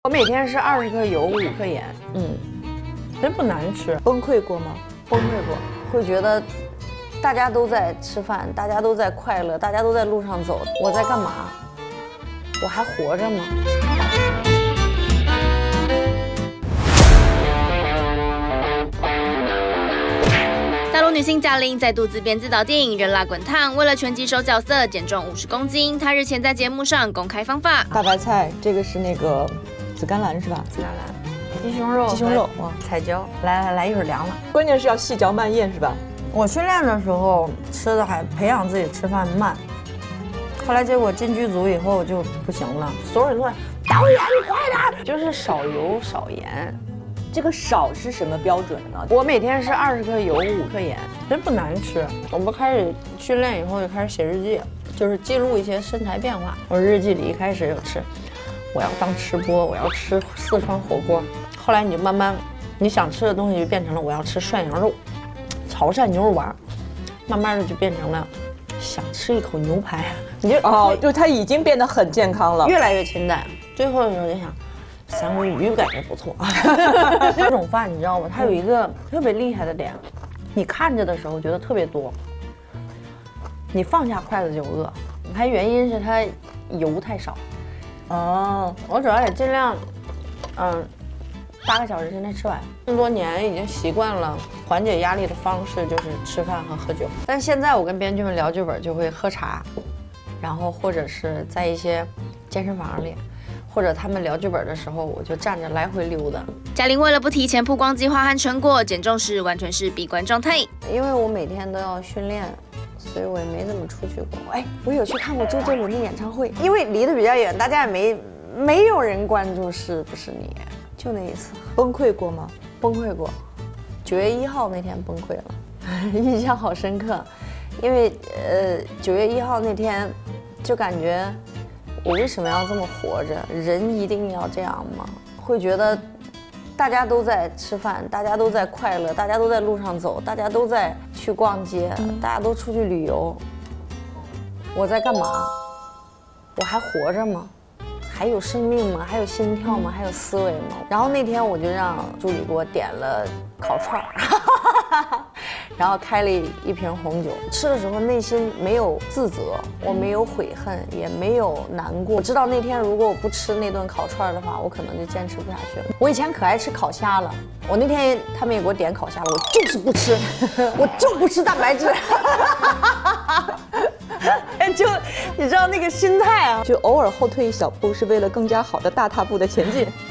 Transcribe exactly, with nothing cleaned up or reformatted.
我每天是二十克油，五克盐。 嗯，真不难吃。 崩溃过吗？ 崩溃过，会觉得大家都在吃饭，大家都在快乐，大家都在路上走，我在干嘛？我还活着吗？ 大陆女星贾玲再度自编自导电影《热辣滚烫》，为了拳击手角色减重五十公斤。她日前在节目上公开方法。 大白菜，这个是那个紫甘蓝是吧？ 紫甘蓝，鸡胸肉， 鸡胸肉，哇， 彩椒，来来来，一会儿凉了。 关键是要细嚼慢咽是吧？ 我训练的时候吃的还培养自己吃饭慢，后来结果进剧组以后就不行了，所有人都在导演你快点，就是少油少盐。 这个少是什么标准呢？ 我每天是二十克油，五克盐， 真不难吃。 我们开始训练以后就开始写日记，就是记录一些身材变化。我日记里一开始有吃，我要当吃播，我要吃四川火锅。后来你就慢慢，你想吃的东西就变成了我要吃涮羊肉、潮汕牛肉丸，慢慢的就变成了想吃一口牛排。你就哦，就它已经变得很健康了， 越来越清淡。最后的时候就想。三文鱼感觉不错，这种饭你知道吗？它有一个特别厉害的点，你看着的时候觉得特别多，你放下筷子就饿。它原因是它油太少。哦，我主要也尽量，嗯，八个小时之内吃完。这么多年已经习惯了缓解压力的方式就是吃饭和喝酒，但现在我跟编剧们聊剧本就会喝茶，然后或者是在一些健身房里。或者他们聊剧本的时候，我就站着来回溜达。 贾玲为了不提前曝光计划和成果，减重时完全是闭关状态。 因为我每天都要训练，所以我也没怎么出去过。哎，我有去看过周杰伦的演唱会，因为离得比较远，大家也没没有人关注是不是你，就那一次。 崩溃过吗？ 崩溃过，九月一号那天崩溃了，印象好深刻，因为呃九月一号那天就感觉。我为什么要这么活着？人一定要这样吗？会觉得大家都在吃饭，大家都在快乐，大家都在路上走，大家都在去逛街，嗯、大家都出去旅游。我在干嘛？我还活着吗？还有生命吗？还有心跳吗？还有思维吗？然后那天我就让助理给我点了烤串儿。然后开了一瓶红酒，吃的时候内心没有自责，我没有悔恨，也没有难过。我知道那天如果我不吃那顿烤串的话，我可能就坚持不下去了。我以前可爱吃烤虾了，我那天他们也给我点烤虾了，我就是不吃，我就不吃蛋白质。就你知道那个心态啊， 就偶尔后退一小步，是为了更加好的大踏步的前进。